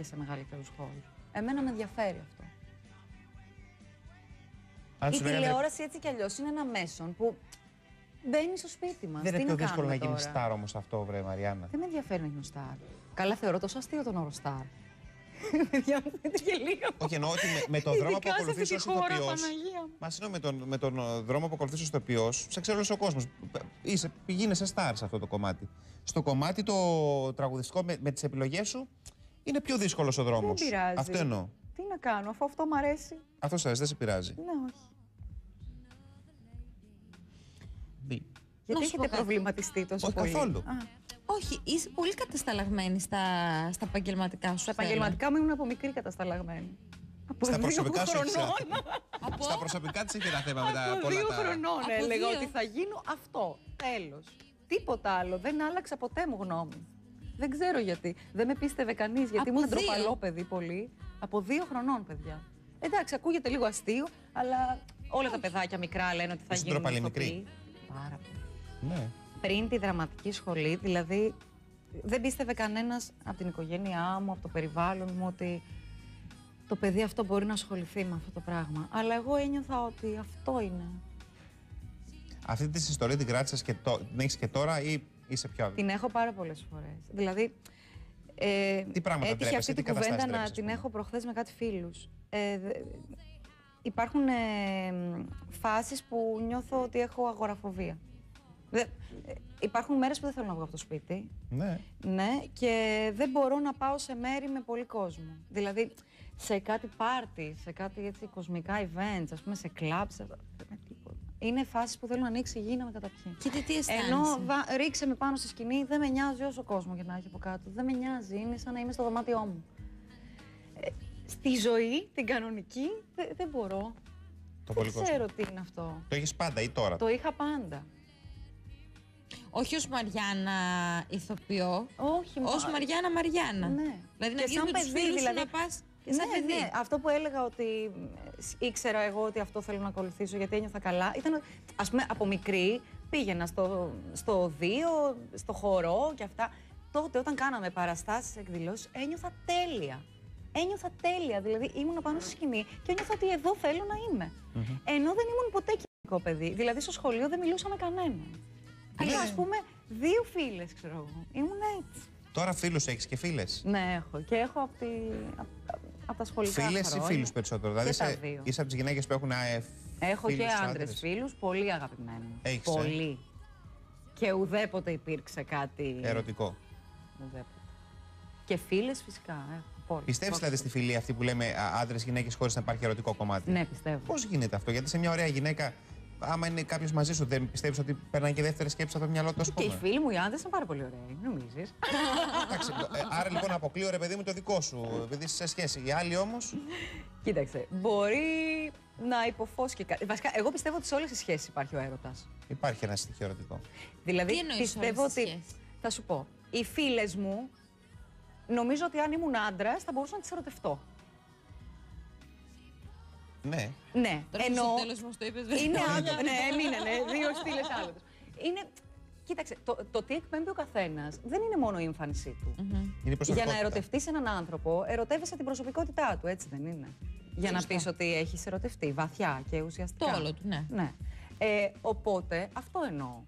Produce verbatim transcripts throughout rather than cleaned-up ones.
και σε μεγαλύτερους χώρους. Εμένα με ενδιαφέρει αυτό. Αν Η σου λέγανε... τηλεόραση έτσι κι αλλιώς είναι ένα μέσον που μπαίνει στο σπίτι μας. Δεν είναι πιο δύσκολο να γίνει τώρα. στάρ όμως αυτό, βρε Μαριάννα. Δεν με ενδιαφέρει να γίνω στάρ. Καλά, θεωρώ τόσο αστείο τον όρο στάρ. Παιδιά μου, φαίνεται και λίγο. Όχι, εννοώ ότι με, με τον δρόμο που ακολουθείς ως ηθοποιός. Μα συγγνώμη, με τον, με τον δρόμο που ακολουθείς ως ηθοποιός, σε ξέρει όλος ο κόσμος. Είσαι, γίνεσαι στάρ σε αυτό το κομμάτι. Στο κομμάτι το τραγουδιστικό, με, με τις επιλογές σου, είναι πιο δύσκολος ο δρόμος. Δεν πειράζει. Αυτό εννοώ. Τι να κάνω, αφού αυτό μ' αρέσει. Αυτό σας, δεν σε πειράζει. Ναι, όχι. Δι. Γιατί έχετε προβληματιστεί τόσο όχι, πολύ? Καθόλου. Α. Όχι, είσαι πολύ κατασταλαγμένη στα, στα επαγγελματικά σου. Στα επαγγελματικά μου ήμουν από μικρή κατασταλαγμένη. Από στα δύο προσωπικά σου χρονών. Από... Στα προσωπικά της έχει ένα θέμα με τα Από πολλά δύο τα... χρονών Από έλεγα δύο. ότι θα γίνω αυτό. Τέλος. Τίποτα άλλο. Δεν άλλαξα ποτέ μου γνώμη. Δεν ξέρω γιατί. Δεν με πίστευε κανείς, γιατί Από ήμουν δύο. ντροπαλό παιδί πολύ. Από δύο χρονών, παιδιά. Εντάξει, ακούγεται λίγο αστείο, αλλά όλα τα παιδάκια μικρά λένε ότι θα Είσαι γίνουν ντροπαλή ηθοποιοί. μικρή? Πάρα πολύ. Ναι. Πριν τη δραματική σχολή, δηλαδή δεν πίστευε κανένας από την οικογένειά μου, από το περιβάλλον μου, ότι το παιδί αυτό μπορεί να ασχοληθεί με αυτό το πράγμα. Αλλά εγώ ένιωθα ότι αυτό είναι. Αυτή τη ιστορία την κράτησες και το, την έχεις και τώρα ή είσαι πιο... Την έχω πάρα πολλές φορές. Δηλαδή, ε, Τι πράγματα έτυχε ντρέπεσαι, αυτή τι την κουβέντα καταστάσεις να ντρέπεσαι, την ας πούμε? έχω προχθές με κάτι φίλους. Ε, δε, υπάρχουν ε, φάσεις που νιώθω ότι έχω αγοραφοβία. Δε, ε, υπάρχουν μέρες που δεν θέλω να βγω από το σπίτι. Ναι. Ναι, και δεν μπορώ να πάω σε μέρη με πολύ κόσμο. Δηλαδή, σε κάτι πάρτι, σε κάτι έτσι κοσμικά events, ας πούμε, σε κλαμπ, σε... με τίποτα. Είναι φάσεις που θέλω να ανοίξει η γη να με καταπιεί. Και τι, τι αισθάνεσαι? Ενώ βα... ρίξε με πάνω στη σκηνή, δεν με νοιάζει όσο κόσμο και να έχει από κάτω. Δεν με νοιάζει, είναι σαν να είμαι στο δωμάτιό μου. Ε, στη ζωή, την κανονική, δε, δεν μπορώ. Το δεν πολύ ξέρω κόσμο. τι είναι αυτό. Το έχεις πάντα ή τώρα? Το είχα πάντα. Όχι ως Μαριάννα ηθοποιό, Όχι, ως μα... Μαριάννα Μαριάννα. Ναι. Δηλαδή Και να βγεις σαν με τους παιδί, φίλους δηλαδή... σου να πας και σαν ναι, παιδί. ναι, αυτό που έλεγα ότι ήξερα εγώ ότι αυτό θέλω να ακολουθήσω γιατί ένιωθα καλά, ήταν, ας πούμε, από μικρή πήγαινα στο, στο οδείο, στο χορό και αυτά. Τότε όταν κάναμε παραστάσεις, εκδηλώσεις, ένιωθα τέλεια. Ένιωθα τέλεια, δηλαδή ήμουν πάνω στη σκηνή και ένιωθα ότι εδώ θέλω να είμαι. Mm-hmm. Ενώ δεν ήμουν ποτέ κοινωνικό παιδί, δηλαδή στο σχολείο δεν μιλούσα με κανέναν. Αλλά, ας πούμε, δύο φίλες, ξέρω εγώ. Ήμουν έτσι. Τώρα φίλους έχεις και φίλες? Ναι, έχω. Και έχω από, τη... από τα σχολικά Φίλες χρόνια. ή φίλους περισσότερο? Δηλαδή τα είσαι, δύο. είσαι από τις γυναίκες που έχουν ε, Έχω φίλους, και άντρες άντρες. φίλους, πολύ αγαπημένους. Έχεις, πολύ. Ε? Και ουδέποτε υπήρξε κάτι... Ερωτικό. Ουδέποτε. Και φίλες φυσικά. Έχω. Πιστεύεις δηλαδή στη φιλία αυτή που λέμε άντρες-γυναίκες χωρίς να υπάρχει ερωτικό κομμάτι? Ναι, πιστεύω. Πώς γίνεται αυτό? Γιατί σε μια ωραία γυναίκα, άμα είναι κάποιος μαζί σου, δεν πιστεύεις ότι περνάει και δεύτερη σκέψη από το μυαλό του, ας πούμε? Και οι φίλοι μου οι άντρες είναι πάρα πολύ ωραίοι, νομίζεις? Εντάξει, ε, άρα λοιπόν αποκλείω, ρε παιδί μου, το δικό σου, επειδή είσαι σε σχέση. Οι άλλοι όμως. Κοίταξε, μπορεί να υποφώσει και κάτι. Βασικά, εγώ πιστεύω ότι σε όλες τις σχέσεις υπάρχει ο έρωτας. Υπάρχει ένα στοιχείο ερωτικό. Δηλαδή, Τι εννοείς πιστεύω όλες τις ότι. σχέσεις? Θα σου πω. Οι φίλες μου, νομίζω ότι αν ήμουν άντρας θα μπορούσα να τις ερωτευτώ. Ναι. Ναι, Τώρα ενώ. στο τέλος μας το είπες, δεν Είναι είναι. άντρα. Ναι, μείνανε. Δύο στήλες άντρες. Είναι. Κοίταξε, το, το τι εκπέμπει ο καθένας δεν είναι μόνο η εμφάνισή του. Είναι η Για προσωπικότητα. να ερωτευτείς έναν άνθρωπο, ερωτεύεσαι την προσωπικότητά του, έτσι δεν είναι? Για να πεις ότι έχεις ερωτευτεί βαθιά και ουσιαστικά. Το όλο του, ναι. Ναι. Ε, οπότε, αυτό εννοώ.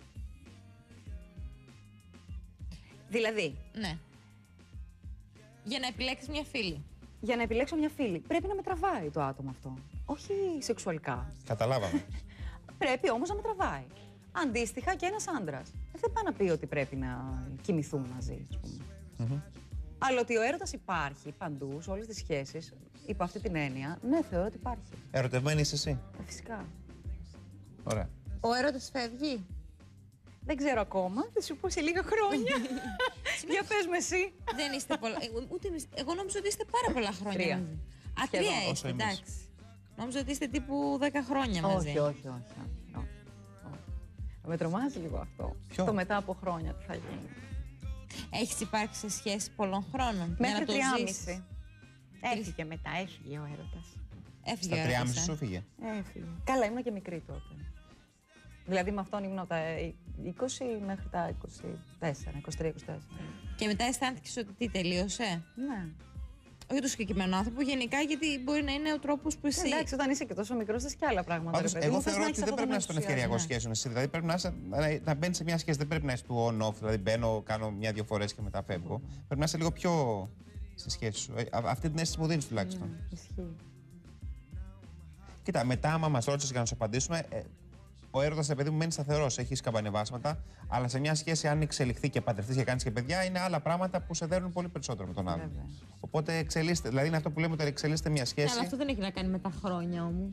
Δηλαδή, Ναι. Για να επιλέξεις μια φίλη. για να επιλέξω μια φίλη, πρέπει να με τραβάει το άτομο αυτό. Όχι σεξουαλικά. Καταλάβαμε. Πρέπει όμως να με τραβάει. Αντίστοιχα και ένας άντρας. Δεν πάει να πει ότι πρέπει να κοιμηθούν μαζί, ας πούμε. Mm-hmm. Αλλά ότι ο έρωτας υπάρχει παντού, σε όλες τις σχέσεις, υπό αυτή την έννοια, ναι, θεωρώ ότι υπάρχει. Ερωτευμένη είσαι εσύ? Ε, φυσικά. Ωραία. Ο έρωτας φεύγει. Δεν ξέρω ακόμα, θα σου πω σε λίγα χρόνια. Για πες με εσύ. Δεν είστε πολλά. Εγώ, ούτε εμείς- εγώ νόμιζα ότι είστε πάρα πολλά χρόνια Τρία. μαζί. Α, Σχεδόν τρία όσο είστε, εμείς. εντάξει. Νόμιζα ότι είστε τύπου δέκα χρόνια μαζί. Όχι, όχι, όχι. όχι, όχι, όχι. Με τρομάζει λίγο αυτό. Ποιο? Το μετά από χρόνια τι θα γίνει. Έχεις υπάρξει σε σχέση πολλών χρόνων? για Μέχρι να το τριάμιση. ζήσεις. Έφυγε μετά, έφυγε ο έρωτας. Έφυγε Στα ο τριάμιση έρωτας, σου ε. φύγε. Έφυγε. Καλά, ήμουν και μικρή τότε. Δηλαδή με αυτόν ήμουν από τα είκοσι μέχρι τα είκοσι τέσσερα, είκοσι τρία είκοσι τέσσερα. Και μετά αισθάνθηκες ότι τι τελείωσε? Ναι. όχι το συγκεκριμένο άνθρωπο, γενικά γιατί μπορεί να είναι ο τρόπος που εσύ. Εντάξει, όταν είσαι και τόσο μικρό, θες και άλλα πράγματα. Πάντως, ρε παιδί εγώ μου, θες θεωρώ να ότι έχεις δεν αυτό πρέπει να τον είσαι στον ενθουσιασμό. ευκαιριακό σχέσεων εσύ. Δηλαδή πρέπει να, είσαι, να, να μπαίνει σε μια σχέση. Δεν πρέπει να είσαι του on-off. Δηλαδή μπαίνω, κάνω μια-δύο φορές και μετά φεύγω. Πρέπει να είσαι λίγο πιο στη σχέση σου. Ε, αυτή την αίσθηση μου δίνει τουλάχιστον. Mm, ισχύει. Κοίτα, μετά, άμα μα ρώτησε για να σου απαντήσουμε, ε, ο έρωτας, παιδί μου, μένει σταθερός. Έχει σκαμπανεβάσματα. Αλλά σε μια σχέση, αν εξελιχθεί και παντρευτεί και κάνει και παιδιά, είναι άλλα πράγματα που σε δέρνουν πολύ περισσότερο με τον άλλον. Βέβαια. Οπότε εξελίσστε. Δηλαδή είναι αυτό που λέμε ότι εξελίσστε μια σχέση. Αλλά αυτό δεν έχει να κάνει με τα χρόνια όμως.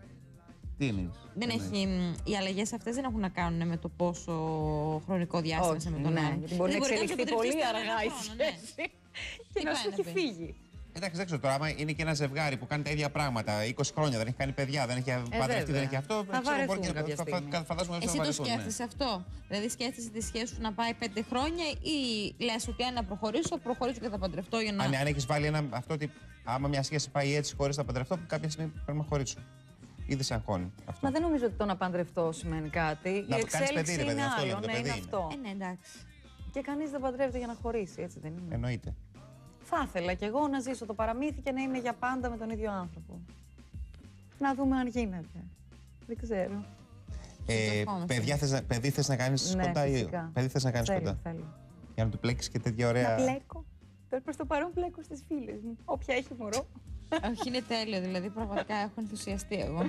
Τι είναι. Δεν έχει, οι αλλαγές αυτές δεν έχουν να κάνουν με το πόσο χρονικό διάστημα Όχι, είσαι με τον ναι, άλλον. γιατί μπορεί να Δηλαδή, εξελιχθεί κάποιος πολύ παντρευτείς αργά η τον ένα χρόνο, ναι. σχέση και Τι να πάει σου να έχει πει. φύγει. Εντάξει, δεν ξέρω τώρα, άμα είναι και ένα ζευγάρι που κάνει τα ίδια πράγματα είκοσι χρόνια, δεν έχει κάνει παιδιά, δεν έχει παντρευτεί, βέβαια. δεν έχει αυτό. Θα ξέρω, μπορεί βαρεθούν κάποια και να στιγμή. φα- φαντάζομαι ότι θα Εσύ το βαρεθούν, ναι. σκέφτεσαι αυτό. Δηλαδή σκέφτεσαι τη σχέση σου να πάει πέντε χρόνια ή λες ότι αν να προχωρήσω, προχωρήσω και θα παντρευτώ για να. Αν, αν έχει βάλει ένα, αυτό ότι άμα μια σχέση πάει έτσι χωρί να παντρευτώ, κάποια στιγμή πρέπει να χωρίσω. Ήδη σε αγχώνει αυτό. Μα δεν νομίζω ότι το να παντρευτώ σημαίνει κάτι. Να Η το κάνεις εξέλιξη παιδί, ρε παιδί, είναι αυτό άλλο. λέμε, το Ναι, παιδί είναι είναι. αυτό. Ε, ναι, εντάξει. Και κανείς δεν παντρεύεται για να χωρίσει, έτσι δεν είναι. Εννοείται. Θα ήθελα κι εγώ να ζήσω το παραμύθι και να είμαι για πάντα με τον ίδιο άνθρωπο. Να δούμε αν γίνεται. Δεν ξέρω. Ε, Συντροφόμαστε. παιδιά, θες, να- παιδί θες να κάνεις Ναι, κοντά ή. φυσικά. Παιδί θες να κάνεις Θέλω, κοντά. θέλω. Για να του πλέξεις και τέτοια ωραία. Να πλέκω. Τώρα προς το παρόν πλέκω στις φίλες μου. Όποια έχει μωρό. Όχι, είναι τέλειο. Δηλαδή, πραγματικά έχω ενθουσιαστεί εγώ.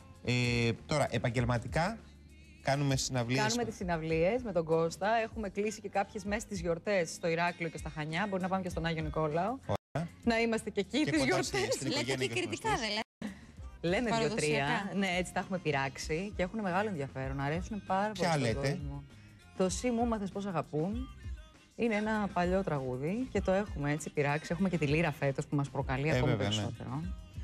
Ε, τώρα, επαγγελματικά κάνουμε συναυλίες. Κάνουμε τις συναυλίες με τον Κώστα. Έχουμε κλείσει και κάποιες μέσα στις γιορτές στο Ηράκλειο και στα Χανιά. Μπορεί να πάμε και στον Άγιο Νικόλαο. Ωραία. Να είμαστε και εκεί Και τις κοντά γιορτές. στη- στην Λέτε οικογένεια και και στους κριτικά, γνωστούς. δεν λέτε. Λέμε δύο-τρία. Παραδοσιακά. Ναι, έτσι τα έχουμε πειράξει και έχουν μεγάλο ενδιαφέρον. Αρέσουν πάρα πολύ Ποια στον λέτε? κόσμο. Το «Συ μου μάθες πώς αγαπούν» είναι ένα παλιό τραγούδι και το έχουμε έτσι πειράξει. Έχουμε και τη λύρα φέτος που μας προκαλεί Ε, ακόμη βέβαια, ναι. περισσότερο.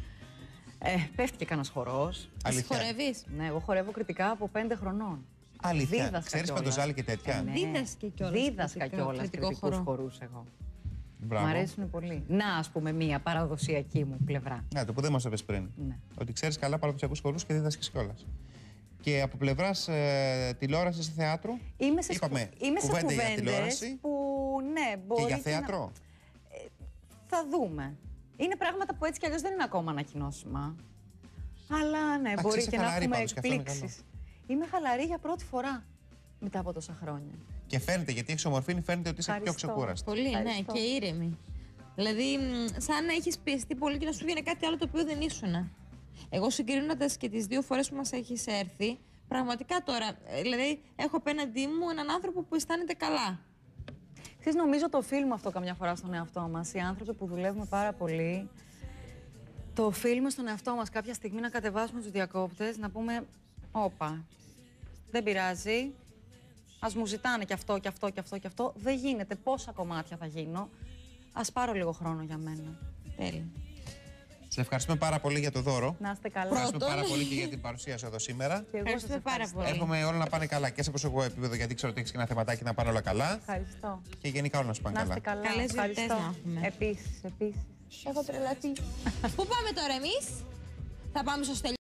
Ε, πέφτει και κανένας χορός. Εσύ Αλήθεια. χορεύεις. Ναι, εγώ χορεύω κριτικά από πέντε χρονών. Αλήθεια. Δίδασκα Ξέρεις κιόλας. παντοζάλι και τέτοια. Ε, ναι. Δίδασκε κιόλας Δίδασκα κριτικά, κιόλας κριτικό κριτικούς χορό. χορούς εγώ. Μπράβο. Μ' αρέσουν πολύ. Να, ας πούμε, μία παραδοσιακή μου πλευρά. Ναι, το που δεν μας έπαιζε πριν. Ναι. Ότι ξέρεις καλά παραδοσιακούς χορούς και δίδασκες κιόλας. Και από πλευράς ε, τηλεόρασης ή θεάτρου. Είμαι σε, Είπαμε, σκου... Είμαι σε κουβέντα για κουβέντες τηλεόραση που ναι, μπορεί Και για να- θέατρο. Θα δούμε. Είναι πράγματα που έτσι κι αλλιώς δεν είναι ακόμα ανακοινώσιμα. Αλλά ναι, Εντάξει, μπορεί είσαι και να χαλαρή έχουμε πάντως, και αυτό είναι εκπλήξεις. Είμαι χαλαρή για πρώτη φορά μετά από τόσα χρόνια. Και φαίνεται, γιατί έχεις ομορφήνει, φαίνεται ότι είσαι πιο Ευχαριστώ. ξεκούραστη. Πολύ, ναι, Ευχαριστώ. και ήρεμη. Δηλαδή, μ, σαν να έχεις πιεστεί πολύ και να σου βγαίνει κάτι άλλο το οποίο δεν ήσουνα. Εγώ συγκρίνοντας και τις δύο φορές που μας έχεις έρθει, πραγματικά τώρα, ε, δηλαδή, έχω απέναντί μου έναν άνθρωπο που αισθάνεται καλά. Ξέρεις, νομίζω το οφείλουμε αυτό καμιά φορά στον εαυτό μας. Οι άνθρωποι που δουλεύουμε πάρα πολύ, το οφείλουμε στον εαυτό μας κάποια στιγμή να κατεβάσουμε τους διακόπτες, να πούμε «Όπα, δεν πειράζει, ας μου ζητάνε και αυτό και αυτό και αυτό και αυτό, δεν γίνεται, πόσα κομμάτια θα γίνω, ας πάρω λίγο χρόνο για μένα». Τέλεια. Σε ευχαριστούμε πάρα πολύ για το δώρο. Να είστε καλά. Ευχαριστούμε Πρώτον. πάρα πολύ και για την παρουσία σου εδώ σήμερα. Και εγώ σας Ευχαριστούμε πάρα ευχαριστώ. πολύ. Εύχομαι όλα να πάνε καλά και σε προσωπικό επίπεδο, γιατί ξέρω ότι έχει και ένα θεματάκι να πάνε όλα καλά. Ευχαριστώ. Και γενικά όλα να σου πάνε Να καλά. είστε καλά. Καλές γιορτές Ευχαριστώ. να έχουμε. Επίσης, επίσης. Έχω τρελαθεί. Πού πάμε τώρα εμείς? Θα πάμε στο Στέλιο.